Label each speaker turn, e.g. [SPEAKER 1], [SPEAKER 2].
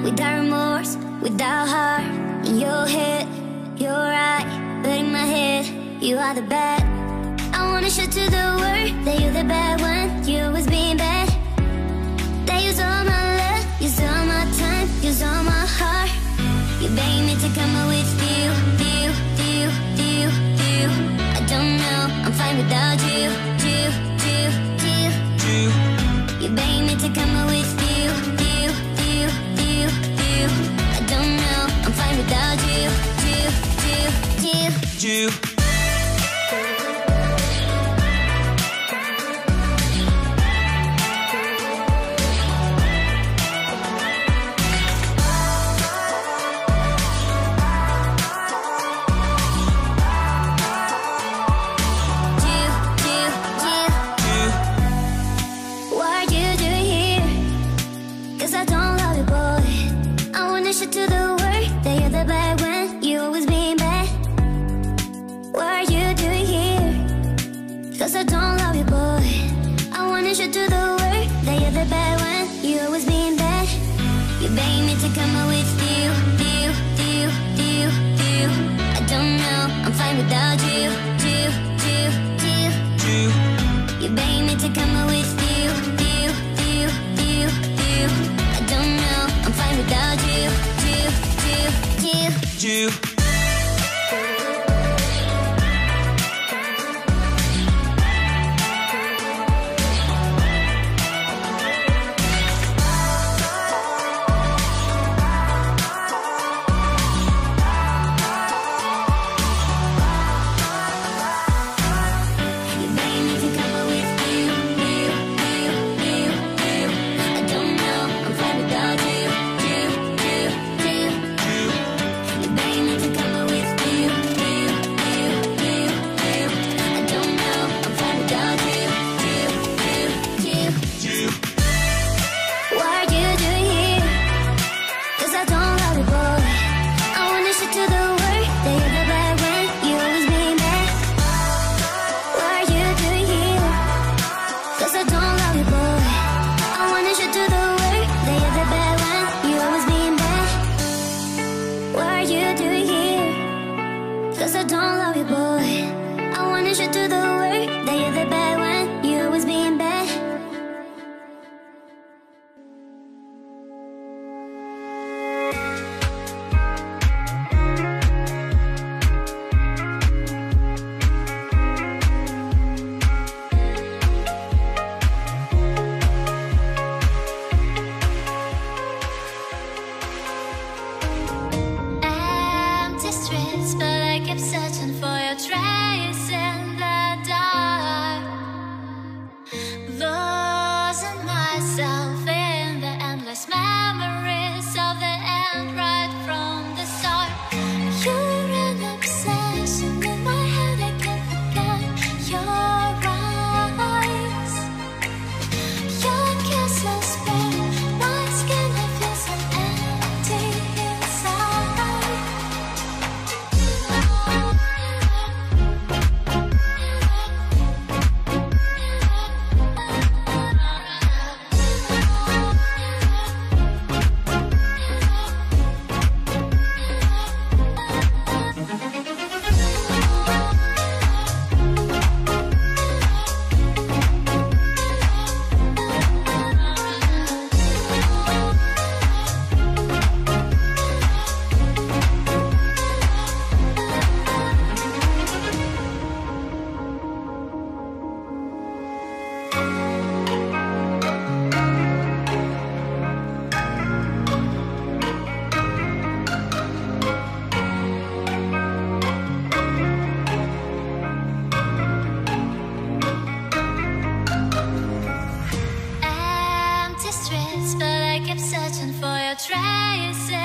[SPEAKER 1] without remorse, without heart. In your head, you're right, but in my head, you are the bad. I wanna show to the world that you're the bad one. You always being bad. That use all my love, use all my time, use all my heart. You beg me to come up with you. I don't know, I'm fine without you. You beg me to come up with you. I don't know, I'm fine without you. To the world that you're the bad one. You always being bad. What are you doing here? Cause I don't love you, boy. I wanna show to the world that you're the bad one. You always being bad. You beg me to come up with you. I don't know, I'm fine without you. You beg me to come up with you. I don't know, I'm fine without you. Cause I don't love you, boy. I wanna show to the world that you're the bad one. You always being bad.
[SPEAKER 2] Empty streets, but I kept searching for your trace in the dark. Losing myself in the endless memories of the end right from the start. You're an obsession in my head, I can't forget your eyes. Your kisses burn my skin, I feel so empty inside. Empty streets, but I kept searching for your traces